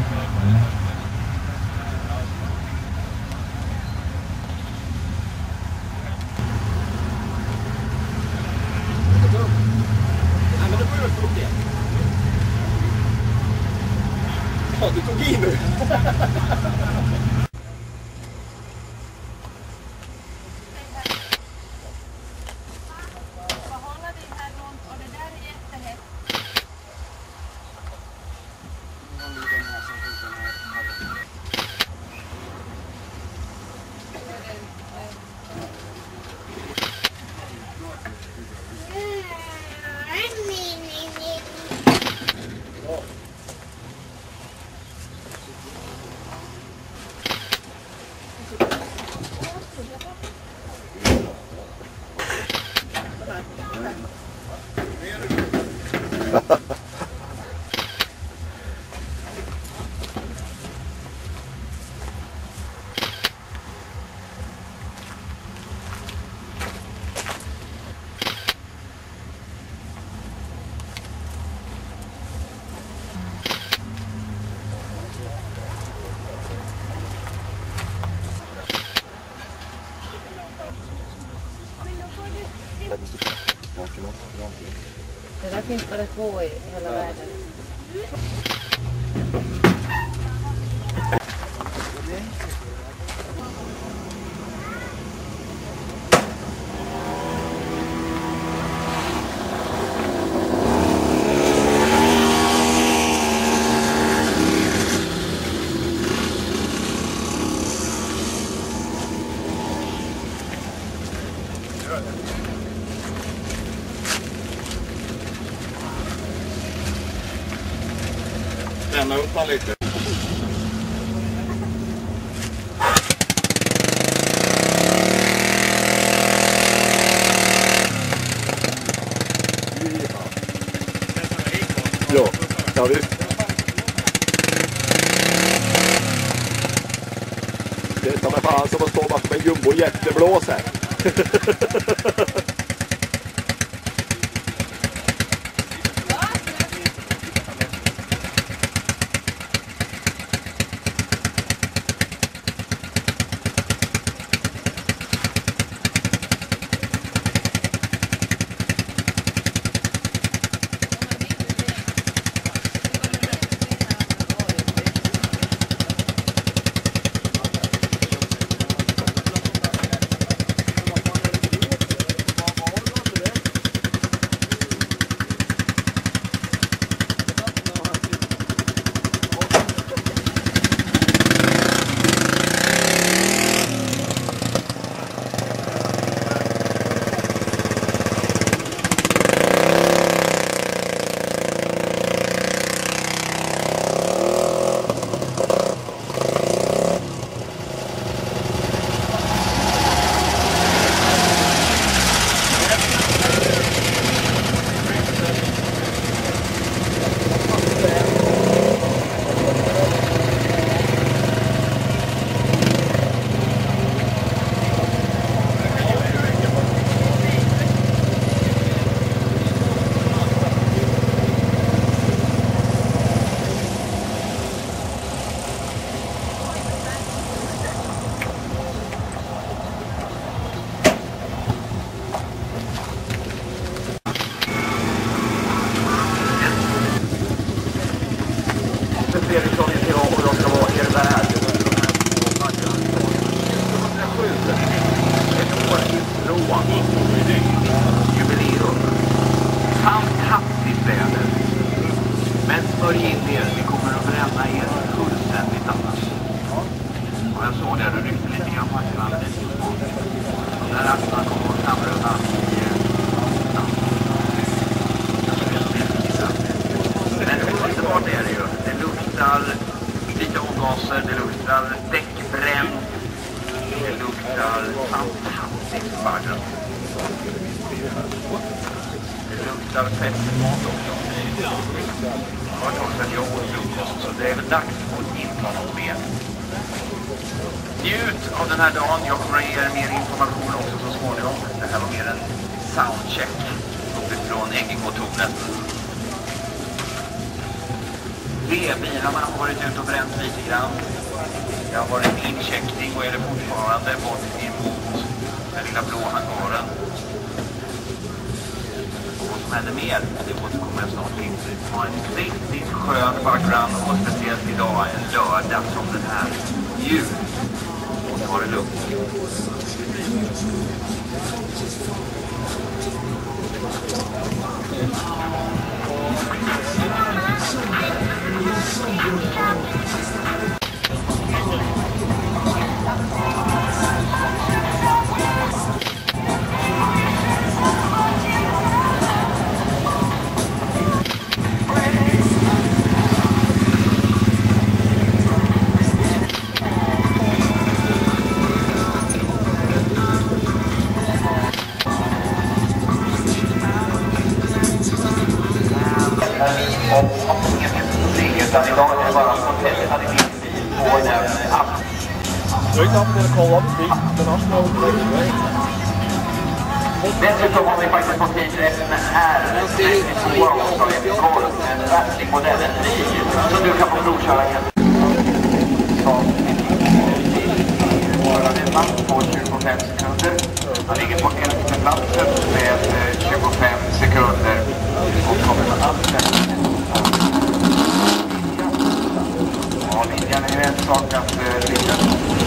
Ja, du tog i nu. Det där finns bara 2 i hela världen. Stanna upp han lite. Ja, visst. Det är som en fan som att stå bakom en jumbo jätteblås här. Fredriksson heter jag och jag ska vara er värd. Ett år ifrån jubileum. Fantastiskt väder. Men smörj in er, vi kommer att bränna er fullständigt annars. Och jag såg där och ryckte lite grann på axlarna. Och där axlarna kommer att samröna i men underbart är det ju. Det luktar lite avgaser, det luktar däckbränn, det luktar fantastiskt varmt. Det luktar fettmat också. Jag har tagit att jag åt frukost så det är väl dags att inta något mer. Njut av den här dagen. Jag kommer att ge er mer information också så småningom. Det här var mer en soundcheck uppifrån NGK-tornet. Bilarna har varit ute och bränt lite grann. Det har varit incheckning och är det fortfarande bort emot den lilla blå hangaren. Och vad som händer mer, det återkommer jag snart till. Det var en riktigt skön bakgrund och speciellt idag en lördag som den här. Jul. Och ta det lugnt. Utan idag är det bara hotellet hade min bil på den appen. We're not going to call up the national way. Dessutom har vi faktiskt fått hit en R32 en Vertic-modellen som du kan få provköra igen. Våra vänner på 25 sekunder. Han ligger på 11:e platsen med 25 sekunder och kommer med allt. Ja, linjen är en sak att ligga.